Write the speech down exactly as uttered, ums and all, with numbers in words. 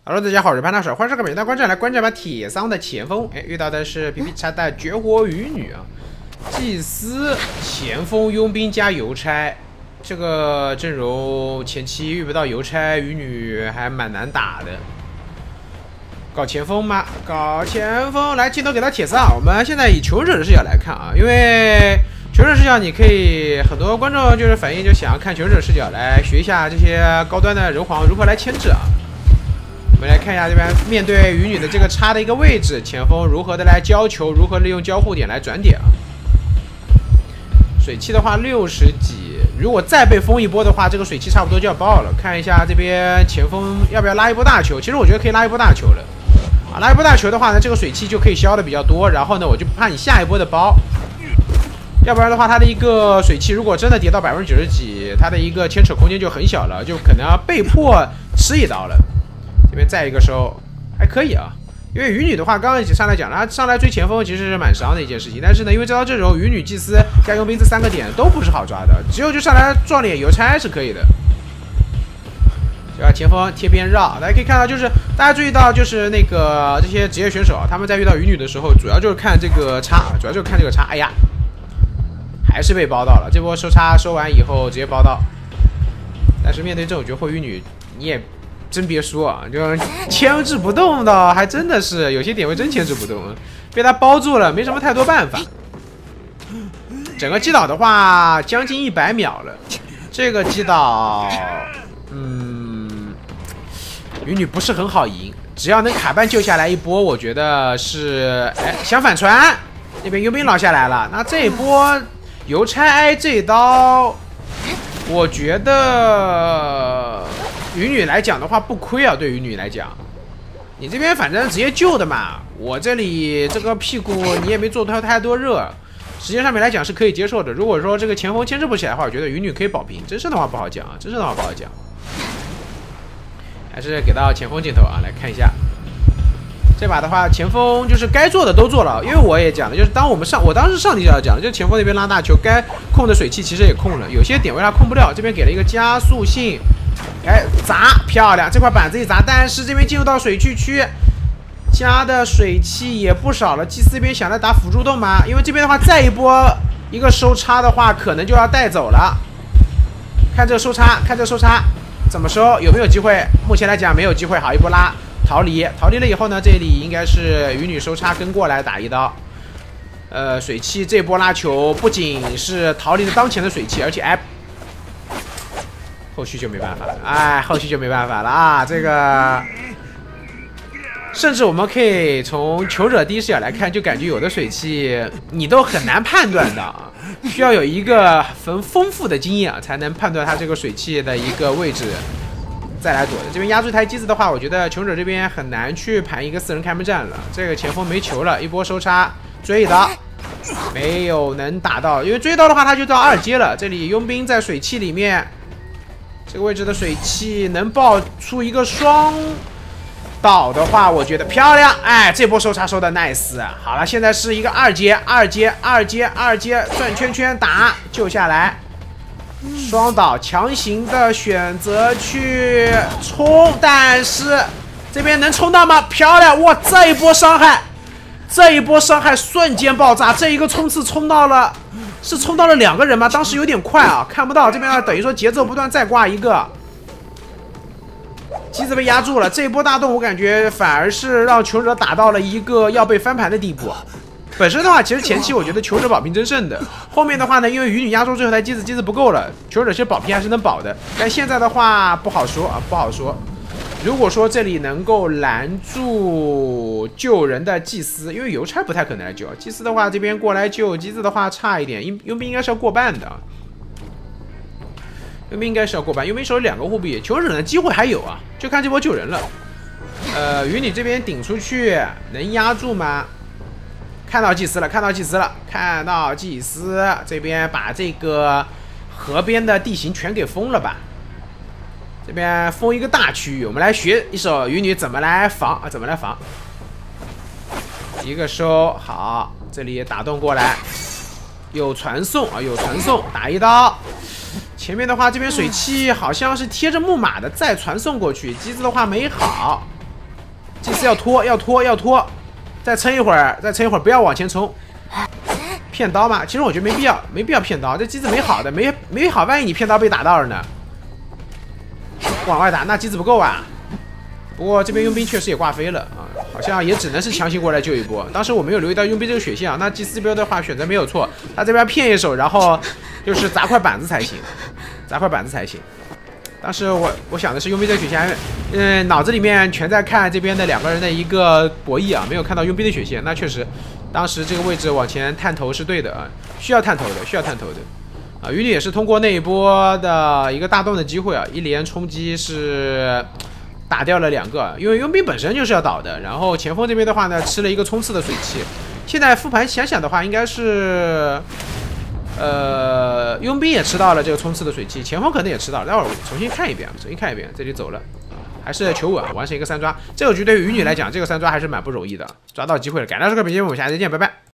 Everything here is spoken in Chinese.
Hello， 大家好，我是潘大手，欢迎收看本期观战来观战吧铁桑的前锋。哎，遇到的是皮皮叉的绝活鱼女啊，祭司、前锋、佣兵加邮差，这个阵容前期遇不到邮差鱼女还蛮难打的。搞前锋吗？搞前锋，来镜头给到铁桑。我们现在以求者的视角来看啊，因为求者视角你可以很多观众就是反映就想要看求者视角来学一下这些高端的人皇如何来牵制啊。 我们来看一下这边面对鱼女的这个叉的一个位置，前锋如何的来交球，如何利用交互点来转点啊？水汽的话六十几，如果再被封一波的话，这个水汽差不多就要爆了。看一下这边前锋要不要拉一波大球？其实我觉得可以拉一波大球了。啊，拉一波大球的话呢，这个水汽就可以消的比较多，然后呢，我就怕你下一波的包。要不然的话，它的一个水汽如果真的跌到百分之九十几，它的一个牵扯空间就很小了，就可能要被迫吃一刀了。 这边再一个收还可以啊，因为鱼女的话，刚刚一起上来讲了，她上来追前锋其实是蛮伤的一件事情。但是呢，因为这套阵容，鱼女、祭司加佣兵这三个点都不是好抓的，只有就上来撞脸邮差是可以的。对吧？前锋贴边绕，大家可以看到，就是大家注意到，就是那个这些职业选手他们在遇到鱼女的时候，主要就是看这个叉，主要就是看这个叉。哎呀，还是被包到了。这波收叉收完以后直接包到，但是面对这种绝活鱼女，你也。 真别说啊，就牵制不动的，还真的是有些点位真牵制不动，被他包住了，没什么太多办法。整个击倒的话，将近一百秒了。这个击倒，嗯，鱼女不是很好赢，只要能卡半救下来一波，我觉得是，哎，想反传，那边佣兵捞下来了，那这一波邮差挨这一刀，我觉得。 鱼女来讲的话不亏啊，对鱼女来讲，你这边反正直接救的嘛，我这里这个屁股你也没做太太多热，时间上面来讲是可以接受的。如果说这个前锋牵制不起来的话，我觉得鱼女可以保平。真胜的话不好讲啊，真胜的话不好讲，还是给到前锋镜头啊，来看一下。这把的话，前锋就是该做的都做了，因为我也讲了，就是当我们上，我当时上集就要讲了，就前锋那边拉大球，该控的水汽其实也控了，有些点位他控不了，这边给了一个加速性。 哎，砸漂亮！这块板子一砸，但是这边进入到水区区，加的水汽也不少了。祭司这边想来打辅助洞吗？因为这边的话，再一波一个收叉的话，可能就要带走了。看这个收叉，看这个收叉怎么收，有没有机会？目前来讲没有机会。好，一波拉逃离，逃离了以后呢，这里应该是鱼女收叉跟过来打一刀。呃，水汽这波拉球不仅是逃离了当前的水汽，而且哎。 后续就没办法了，哎，后续就没办法了啊！这个，甚至我们可以从求者第一视角来看，就感觉有的水汽你都很难判断的，需要有一个很丰富的经验啊，才能判断它这个水汽的一个位置，再来躲的。这边压住一台机子的话，我觉得求者这边很难去盘一个四人开门战了。这个前锋没球了，一波收叉追一刀，没有能打到，因为追刀的话他就到二阶了。这里佣兵在水汽里面。 这个位置的水汽能爆出一个双倒的话，我觉得漂亮。哎，这波收叉收的 nice。好了，现在是一个二阶，二阶，二阶，二阶，转圈圈打救下来，双倒强行的选择去冲，但是这边能冲到吗？漂亮！哇，这一波伤害，这一波伤害瞬间爆炸，这一个冲刺冲到了。 是冲到了两个人吗？当时有点快啊，看不到这边啊，等于说节奏不断再挂一个，机子被压住了。这一波大动，我感觉反而是让求者打到了一个要被翻盘的地步。本身的话，其实前期我觉得求者保平真胜的，后面的话呢，因为鱼女压住最后台机子，机子不够了，求者其实保平还是能保的。但现在的话不好说啊，不好说。 如果说这里能够拦住救人的祭司，因为邮差不太可能来救，祭司的话这边过来救，机子的话差一点，佣佣兵应该是要过半的，佣兵应该是要过半，佣兵手里两个护臂，求忍的机会还有啊，就看这波救人了。呃，鱼女这边顶出去能压住吗？看到祭司了，看到祭司了，看到祭司这边把这个河边的地形全给封了吧。 这边封一个大区域，我们来学一手鱼女怎么来防啊？怎么来防？一个收好，这里打洞过来，有传送啊，有传送，打一刀。前面的话，这边水汽好像是贴着木马的，再传送过去。机子的话没好， 祭司要拖，要拖，要拖，再撑一会儿，再撑一会儿，不要往前冲。骗刀嘛，其实我觉得没必要，没必要骗刀。这机子没好的，没没好，万一你骗刀被打到了呢？往外打，那机子不够啊。不过这边佣兵确实也挂飞了啊，好像也只能是强行过来救一波。当时我没有留意到佣兵这个血线啊，那祭司这边的话选择没有错，他这边骗一手，然后就是砸块板子才行，砸块板子才行。当时我我想的是佣兵这个血线，嗯，脑子里面全在看这边的两个人的一个博弈啊，没有看到佣兵的血线。那确实，当时这个位置往前探头是对的啊，需要探头的，需要探头的。啊，鱼女也是通过那一波的一个大动的机会啊，一连冲击是打掉了两个，因为佣兵本身就是要倒的。然后前锋这边的话呢，吃了一个冲刺的水汽。现在复盘想想的话，应该是。呃，佣兵也吃到了这个冲刺的水汽，前锋可能也吃到了。待会儿我重新看一遍，重新看一遍，这里走了，还是求稳，完成一个三抓。这个局对于鱼女来讲，这个三抓还是蛮不容易的，抓到机会了。感谢收看本期节目，我们下期再见，拜拜。